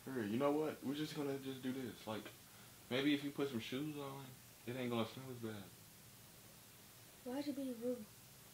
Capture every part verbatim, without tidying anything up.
Here, you know what? We're just gonna just do this. Like, maybe if you put some shoes on, it ain't gonna smell as bad. Why'd you be rude?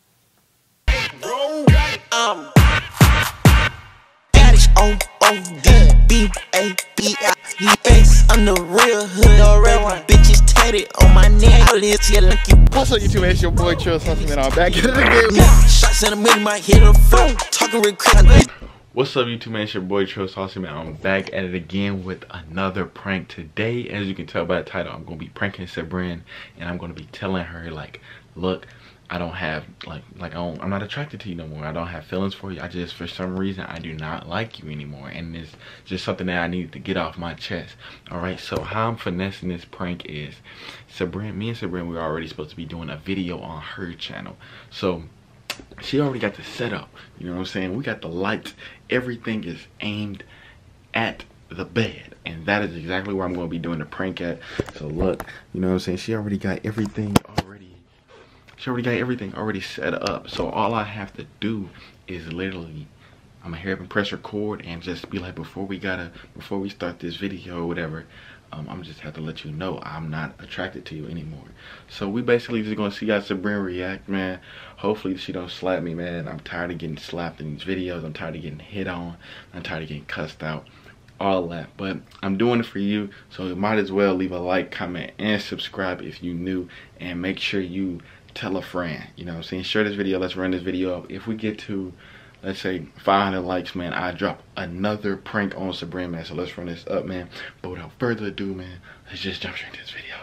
Um, Daddy's O O D B A B I E S. I'm the real hood, the real one. Bitches tatted on my neck. What's up, YouTube? It's your boy Trill Saucy, man. I'm back at it again. Shots in the middle, might hit a foot. Talking real quick. What's up, YouTube, man? It's your boy Trill Saucy, man. I'm back at it again with another prank today. As you can tell by the title, I'm gonna be pranking Sabrin, and I'm gonna be telling her, like, look, I don't have like like I don't, I'm not attracted to you no more. I don't have feelings for you. I just, for some reason, I do not like you anymore, and it's just something that I need to get off my chest. All right. So how I'm finessing this prank is, Sabrin, me and Sabrin, we're already supposed to be doing a video on her channel. So she already got the setup. You know what I'm saying? We got the lights. Everything is aimed at the bed, and that is exactly where I'm going to be doing the prank at. So look, you know what I'm saying? She already got everything already. She already got everything already set up. So all I have to do is literally, I'm gonna hurry up and press record and just be like, before we gotta, before we start this video or whatever, um, I'm just have to let you know I'm not attracted to you anymore. So we basically just gonna see how Sabrin react, man. Hopefully she don't slap me, man. I'm tired of getting slapped in these videos. I'm tired of getting hit on. I'm tired of getting cussed out. All that. But I'm doing it for you. So you might as well leave a like, comment, and subscribe if you new. And make sure you tell a friend. You know what I'm saying? Share this video. Let's run this video up. If we get to, let's say, five hundred likes, man, I drop another prank on Sabrin, man. So let's run this up, man. But without further ado, man, let's just jump straight into this video.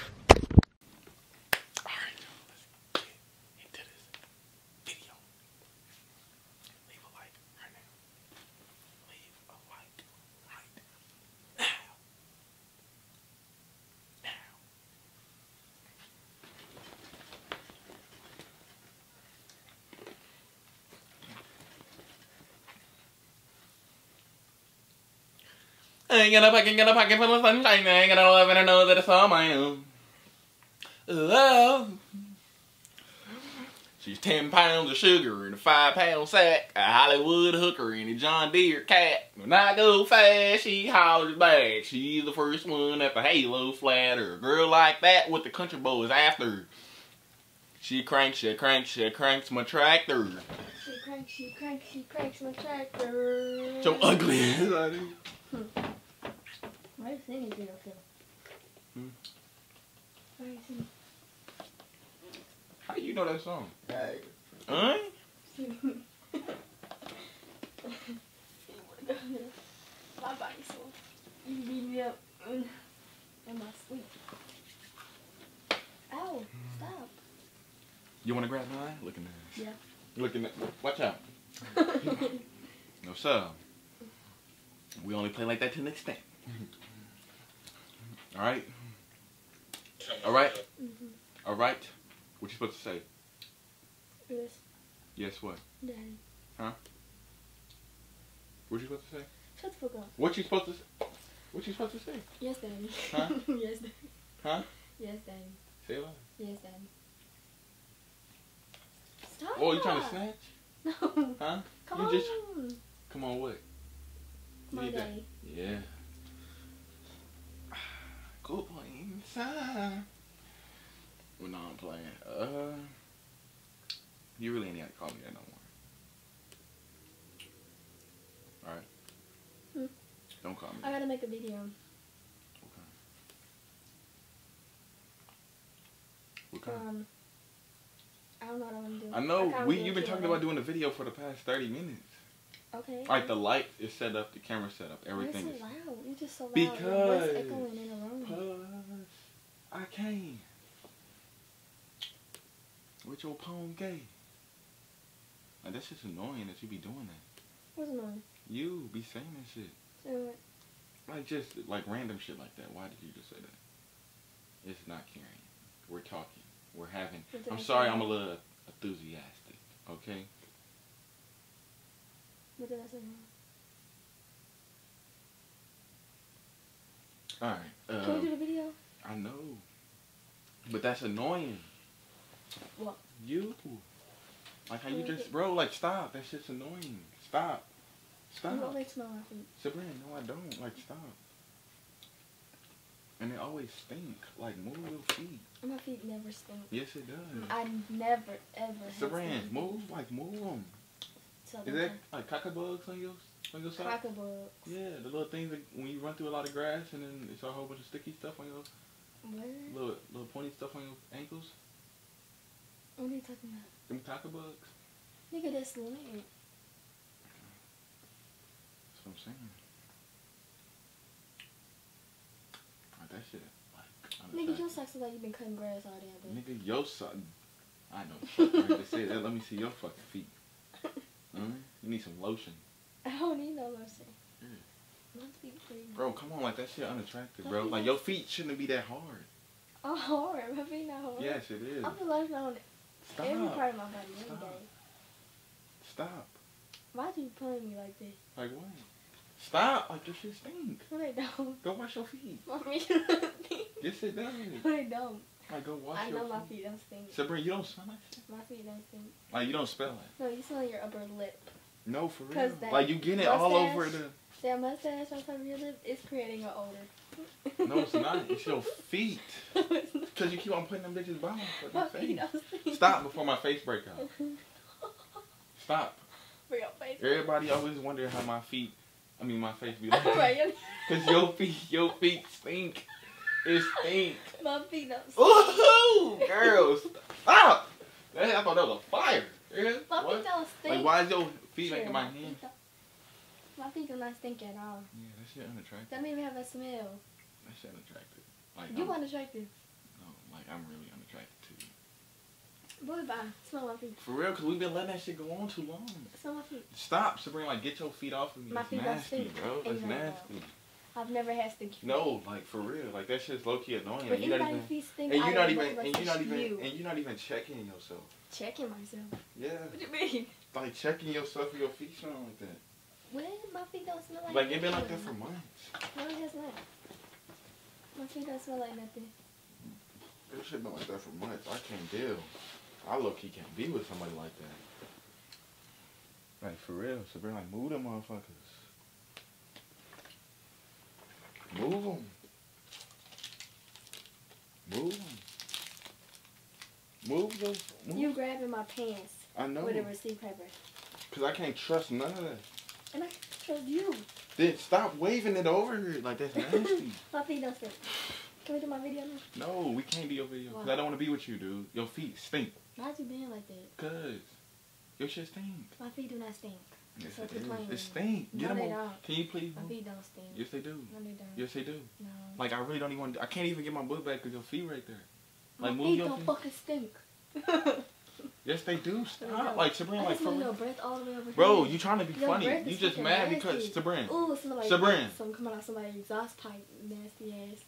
Alright, let's get into this video. Leave a like right now. Leave a like right now. Now. I ain't got a pocket, got a pocket full of sunshine. I ain't got a love and I know that it's all my own. Love. She's ten pounds of sugar in a five pound sack. A Hollywood hooker in a John Deere cat. When I go fast, she hollers back. She's the first one at the halo flatter. A girl like that with the country boys after. She cranks, she cranks, she cranks my tractor. She cranks, she cranks, she cranks my tractor. So ugly. Hmm. Why are you singing, Phil? Hmm? Why are you singing? How do you know that song? Hey. Huh? My body's sore. You beat me up in, in my sleep. Ow, stop. You want to grab mine? Looking at Yeah. Looking at watch out. No sir. We only play like that to an extent. Alright? Alright? Mm-hmm. Alright? What you supposed to say? Yes, Yes what? Daddy. Huh? What you supposed to say? Shut the fuck up. What you supposed to say? What you supposed to say? Yes, Daddy. Huh? Yes, Daddy. Huh? Yes, Daddy. Say it loud. Yes, Daddy. Stop. Oh, you trying to snatch? No. Huh? Come you on. just come on what? Come on, Need that? Daddy. Yeah. Good boy inside. Well, no, I'm playing. Uh, you really ain't got to call me that no more. Alright? Hmm. Don't call me. I gotta make a video. Okay. What kind? Um, I don't know what I want to do. I know, kinda we do you've a been talking Q and A. about doing a video for the past thirty minutes. Okay. Like the light is set up, the camera set up, Why everything are you is. so loud? You're just so loud. Because Your voice echoing in a room. Plus, I can. With your poem gay. Like, that's just annoying that you be doing that. What's annoying? You be saying that shit. Say what? Like, just, like, random shit like that. Why did you just say that? It's not caring. We're talking. We're having... What did I'm I sorry say? I'm a little enthusiastic. Okay? What did I say wrong? Alright. Uh, Can we do the video? I know. But that's annoying. What? You. Like how you just... Bro, like, stop. That shit's annoying. Stop. Stop. You always smell my feet. Sabrina, no, I don't. Like, stop. And they always stink. Like, move your feet. My feet never stink. Yes, it does. I never, ever. Sabrina, move. Like, move them. So Is that like caca bugs on your on your side? Caca bugs. Yeah, the little things that when you run through a lot of grass and then it's a whole bunch of sticky stuff on your What? little little pointy stuff on your ankles. What are you talking about? Them caca bugs. Nigga, that's lame. That's what I'm saying. Like that shit. Like, Nigga, your socks look like you been cutting grass all day. Nigga, your sock. I know. Fuck, right, say that. Let me see your fucking feet. Mm? You need some lotion. I don't need no lotion. Yeah. My feet pretty. Bro, come on, like that shit unattractive, bro. Like your feet shouldn't be that hard. Oh, hard. My feet not hard. Yes, it is. I'm lotion on Stop. every part of my body every Stop. day. Stop. Why'd you pulling me like this? Like what? Stop. Like your shit stink. No, they don't. Go wash your feet. My feet don't stink. Yes, it does. No, they don't. Like go wash I your know feet. my feet don't stink. Sabrina, you don't smell that shit. My feet don't stink. Like you don't smell it. No, you smell your upper lip. No, for 'Cause real. that Like you getting it all mustache- over the. That mustache on top of your lip is creating an odor. No, it's not. It's your feet. No, it's not. Cause you keep on putting them bitches down. For My my feet face. don't stink. Stop before my face break out. Stop. For your face. Everybody always wonder how my feet. I mean, my face be like. Right, your- Cause your feet, your feet stink. It stink. My feet don't stink. Woohoo, girls! Stop! That, I thought that was a fire. Yeah? My What? feet don't stink. Like, why is your feet Sure, like in my my hand? feet don't- My feet do not stink at all. Yeah, that shit unattractive. Don't even have a smell. That shit unattractive. Like, You I'm, unattractive. no, like I'm really unattracted to you. Boy, bye. Smell my feet. For real, cause we've been letting that shit go on too long. Smell my feet. Stop, Sabrina. Like, get your feet off of me. My It's feet don't nasty, stink. bro. And It's you know that. nasty. I've never had stinky feet. No, like for real. Like that shit's low key annoying. If And you're not anybody's even. feet stink, And I you're not don't even. know And what's you're not even. you. And you're not even checking yourself. Checking myself. Yeah. What you mean? Like checking yourself and your feet smell like that. When my feet don't smell like Like it been like nothing. that for months. No, it has not. My feet don't smell like nothing. This shit been like that for months. I can't deal. I low key can't be with somebody like that. Like for real. Sabrina, like move them motherfuckers. Move them. Move them. Move those. Move. You grabbing my pants I know. with a receipt paper. Cause I can't trust none of that. And I can trust you. Then stop waving it over here. Like that's nasty. My feet don't stink. Can we do my video now? No, we can't do your video. Cause Why? I don't want to be with you, dude. Your feet stink. Why'd you being like that? Cause your shit stink. My feet do not stink. Yes, So it quit is. playing It with me. stink. Get No, them they on. don't. Can you please My move? feet don't stink. Yes, they do. No, they don't. Yes, they do. No. Like I really don't even. Want I can't even get my book back because your feet right there. My Like move feet your don't feet. fucking stink. Yes, they do. No, they Stop. don't. Like Sabrina, I like just for smell your real. breath all the way over Bro, here. you trying to be Your funny? breath You is just fucking mad nasty. because Sabrina. Ooh, it smell like Sabrina. some coming out somebody's exhaust pipe, nasty ass.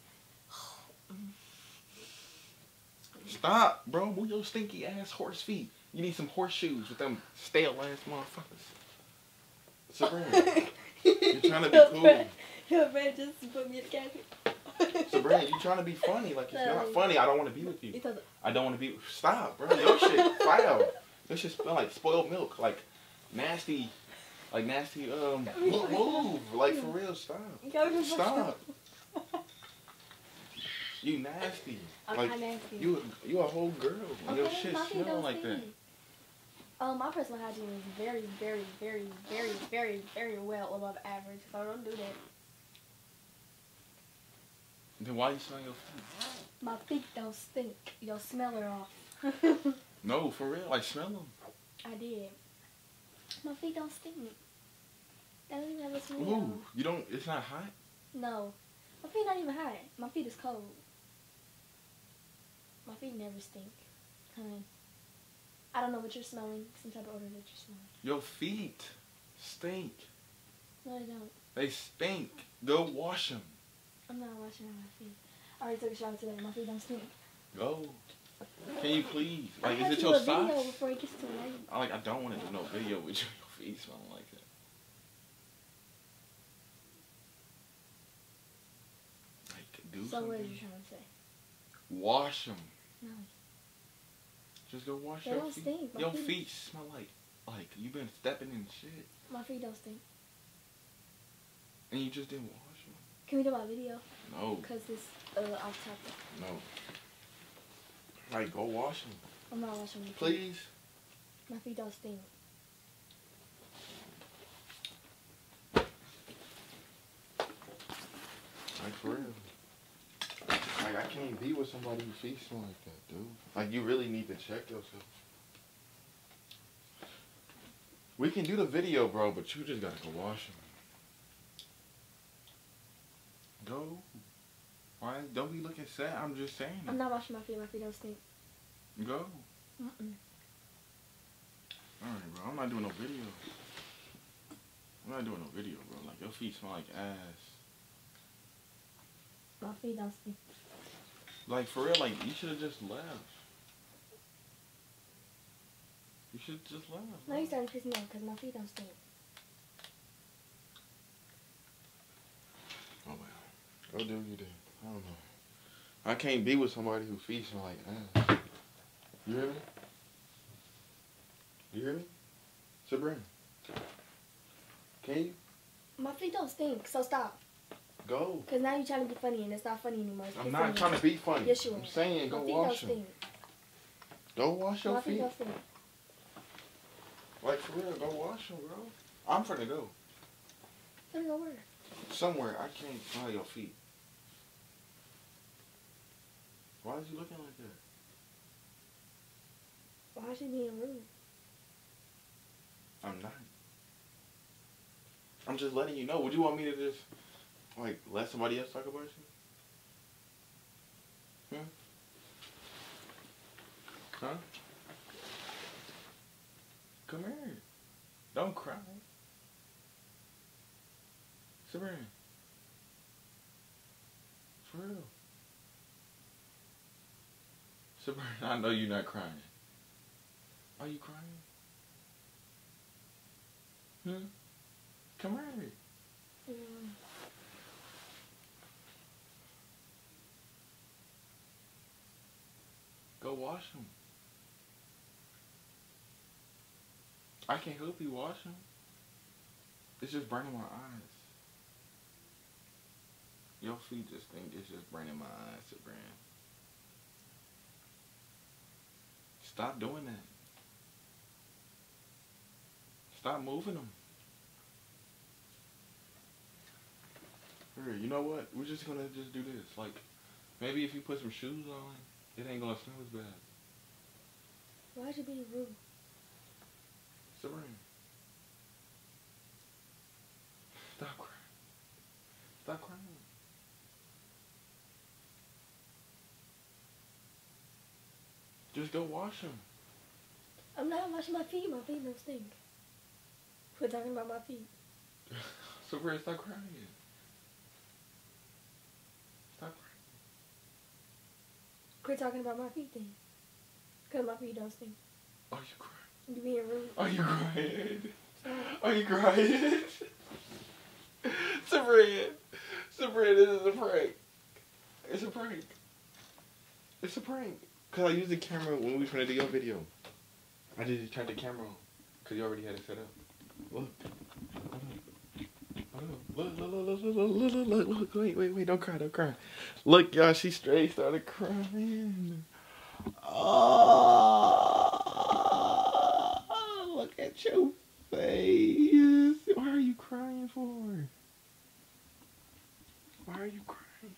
Stop, bro. Move your stinky ass horse feet. You need some horseshoes with them stale ass motherfuckers. Sabrina, you're trying to be Your cool. breath- Your breath just put me in the cabinet. Sabrina, you trying to be funny. Like, if you're not funny, I don't want to be with you. You thought I don't want to be. Stop, bro. Your shit foul. Your shit smell like spoiled milk. Like, nasty. Like, nasty, um, move. move. Like, for real, stop. Go to the Stop. You nasty. I'm Like, not nasty. you you a whole girl. And your Okay, shit my feet smell don't like that. stink. Um, my personal hygiene is very, very, very, very, very, very well above average. So I don't do that. Then why you smell your feet? My feet don't stink. Your smeller off. No, for real. Like, smell them. I did. My feet don't stink. They don't even have a smell. Ooh, you don't, it's not hot? No. My feet not even hot. My feet is cold. My feet never stink. Honey. I don't know what you're smelling. Some type of odor that you're smelling. Your feet stink. No, they don't. They stink. Go wash them. I'm not washing my feet. I already took a shower today. My feet don't stink. Go. Can you please? Like, I is it do your a video socks? before it gets too late. I like. I don't want to do no video with your feet smelling like that. Like, do So something. what are you trying to say? Wash them. No. Just go wash They your don't feet. stink. My Your feet- feet smell like like you been stepping in shit. My feet don't stink. And you just didn't wash them? Can we do my video? No. Because it's uh, off topic. No. Like, go wash them. I'm not washing my feet. Please? My feet don't stink. Like, for real. Like, I can't be with somebody who feet smell like that, dude. Like, you really need to check yourself. We can do the video, bro, but you just gotta go wash them. Go. Why? Don't be looking sad. I'm just saying it. I'm not washing my feet. My feet don't stink. Go. Mm-mm. Alright, bro. I'm not doing no video. I'm not doing no video, bro. Like, your feet smell like ass. My feet don't stink. Like, for real, like, you should have just left. You should have just left. Now you're starting to piss me off because my feet don't stink. Oh, well. Go do what you do. I don't know. I can't be with somebody who feet smell like ass. You hear me? You hear me? Sabrina. Can you? My feet don't stink, so stop. Go. Because now you're trying to be funny and it's not funny anymore. It's I'm pissing not me trying off. to be funny. Yes, you I'm are. saying go My feet wash don't them. stink. Go wash your My feet feet. don't stink. Like, for real, go wash them, bro. I'm finna go. Let me go where? Somewhere. I can't smell your feet. Why is you looking like that? Why is she being rude? I'm not. I'm just letting you know. Would you want me to just, like, let somebody else talk about you? Hmm? Huh? Come here. Don't cry. Sabrina. For real. Sabrina, I know you're not crying. Are you crying? Hmm? Come here. Mm. Go wash them. I can't help you wash them. It's just burning my eyes. Your feet just think it's just burning my eyes, Sabrina. Stop doing that. Stop moving them. Here, you know what? We're just gonna just do this. Like, maybe if you put some shoes on, it ain't gonna smell as bad. Why'd you be rude? Sabrina. Stop crying. Stop crying. Just go wash them. I'm not washing my feet. My feet don't stink. Quit talking about my feet. Sabrina, stop crying. Stop crying. Quit talking about my feet then. Because my feet don't stink. Are you crying? You being rude. Are you crying? Stop. Are you crying? Sabrina. Sabrina, this is a prank. It's a prank. It's a prank. Because I used the camera when we was trying to do your video. I just turned the camera on. Because you already had it set up. Look. Look, look, look, look, look, look, look, look, look, look, wait, wait, wait, don't cry, don't cry. Look, y'all, she straight started crying. Oh, look at your face. Why are you crying for? Why are you crying?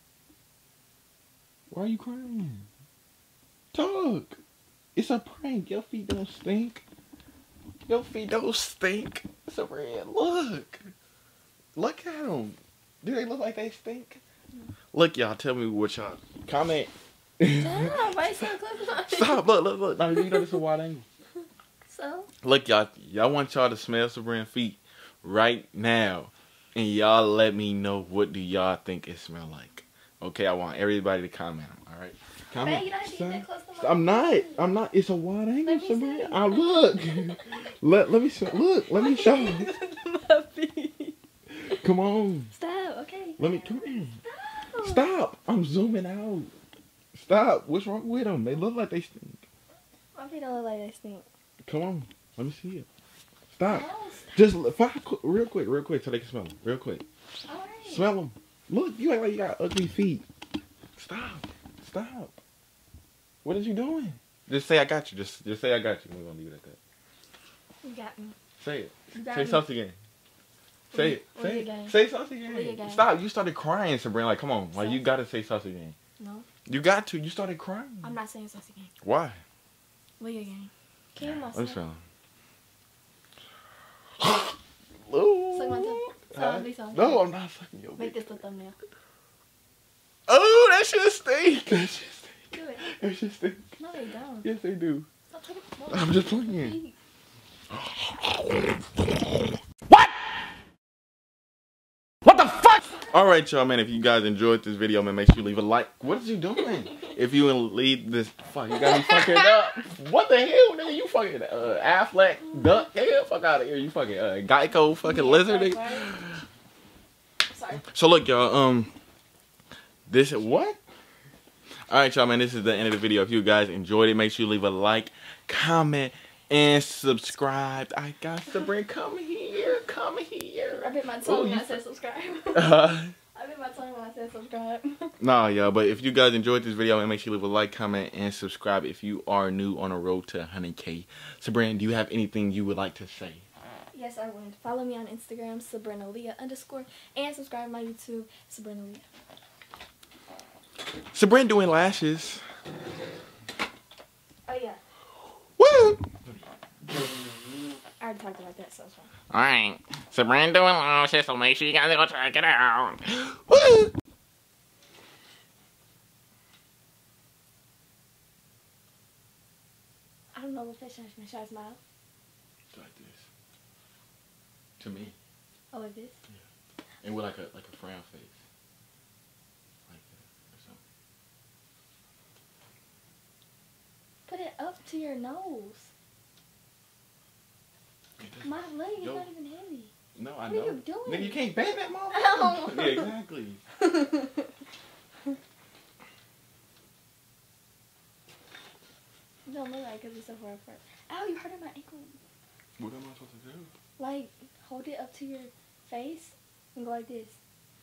Why are you crying? Talk. It's a prank. Your feet don't stink. Your feet don't stink. Sabrina, look. Look at them. Do they look like they stink? Look, y'all, tell me what y'all comment. Damn, why you so close on it? Stop, look, look, look. Now, you know this is a wide angle. So? Look, y'all, y'all want y'all to smell Sabrina's feet right now. And y'all let me know what do y'all think it smell like. Okay, I want everybody to comment, all right? Comment. Man, you don't have to get that close to my I'm not. feet. I'm not. It's a wide angle, Let me Sabrina. see. I look. let Let me show. Look. Let me show. My feet. Come on. Stop, okay. Let me come in. Stop. Stop. I'm zooming out. Stop. What's wrong with them? They look like they stink. My feet don't look like they stink. Come on. Let me see it. Stop. No, Just five, qu- real quick, real quick, so they can smell them. Real quick. all right. Smell them. Look, you act like you got ugly feet. Stop. Stop. What are you doing? Just say I got you. Just just say I got you. We're gonna leave it at that. You got me. Say it. You got Say me. something again. Say it. What Say you it. got? Say something What you again. got? Stop. You started crying, Sabrina. Like, come on. Like, you So- gotta say something again. No, You got to. You started crying. I'm not saying something again. Why? What you game? Can you my What's son? wrong? Suck my tongue. Huh? So, do something. No, I'm not sucking your Make dick. this the thumbnail. Oh, that shit stink. That shit stink. Do it. That shit stink. No, they don't. Yes, they do. Stop taking. No. I'm just playing. Please. All right, y'all, man. If you guys enjoyed this video, man, make sure you leave a like. What is you doing? If you leave this, fuck, you got me fucking up. What the hell, nigga? You fucking uh, Affleck, duck, hell, fuck out of here. You fucking uh, Geico, fucking lizard. Nigga. Sorry. Sorry. So look, y'all. Um, this what? All right, y'all, man. This is the end of the video. If you guys enjoyed it, make sure you leave a like, comment, and subscribe. I got Sabrina. Come here, come here. I bit my tongue Ooh, when you I said subscribe. Uh, I bit my tongue when I said subscribe. Nah, y'all, but if you guys enjoyed this video, man, make sure you leave a like, comment, and subscribe if you are new on the road to one hundred K. Sabrina, do you have anything you would like to say? Yes, I would. Follow me on Instagram, Sabrina Leah underscore, and subscribe to my YouTube, Sabrina Leah. Sabrina doing lashes. Oh yeah, Woo! I already talked about that, so it's fine. Alright, Sabrina doing lashes, so make sure you guys go check it out. Woo! I don't know what face should I, should I smile? Like this. To me. Oh, like this? And with like a like a frown face. Like that or something. Put it up to your nose. My leg is Yo. not even heavy. No, I What know. are you doing? Nigga, you can't bend that motherfucker. Ow. Yeah, exactly. Don't look like because it's so far apart. Ow, you hurting my ankle. What am I supposed to do? Like, hold it up to your face and go like this.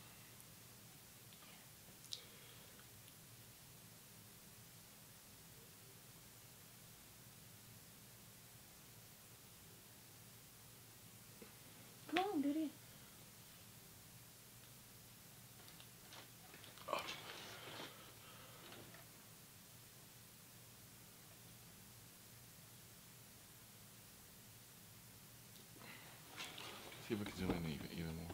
Come on, do it. See if we can zoom in even, even more.